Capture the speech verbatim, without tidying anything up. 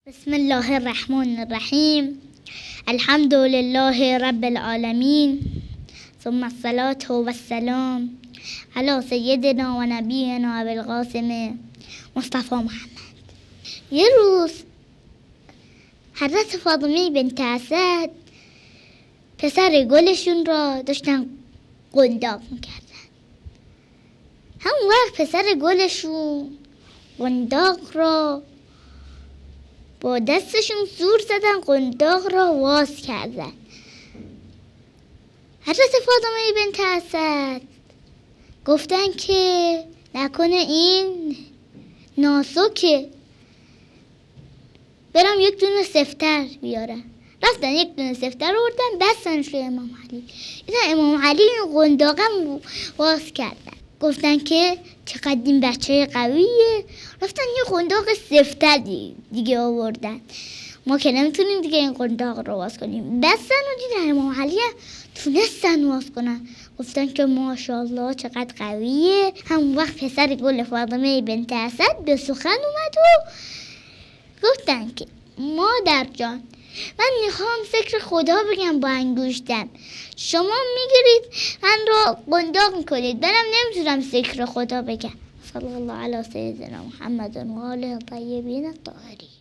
بسم الله الرحمن الرحیم. الحمد لله رب العالمین، ثم الصلاة و السلام علی سیدنا و نبینا ابوالقاسم مصطفی محمد. یه روز حضرت فاطمه بنت اسد پسر گلشون را داشتن قنداق میکردن. همون وقت پسر گلشون قنداق را با دستشون زور زدن، قنداق را واز کردن. حضرت فاطمه بنت اسد گفتن که نکنه این ناسکه، برم یک دونه سفتر بیارم. رفتن یک دونه سفتر رو بردن بستنش روی امام علی. اینا امام علی این قنداقم واز کردن. گفتن که چقدر این بچه قویه. رفتن یه قنداق سفتر دیگه آوردن. ما که نمیتونیم دیگه این قنداق رو واز کنیم. بستن و دیدن امام علی تونستن واز کنن. گفتن که ماشاءالله چقدر قویه. همون وقت پسر گل فاطمه بنت اسد به سخن اومد و گفتن که مادر جان، من میخوام ذکر خدا بگم با انگشتم، شما میگیرید من را قنداق میکنید، منم نمیتونم ذکر خدا بگم. صلی الله علی سیدنا محمد و آله الطیبین الطاهرین.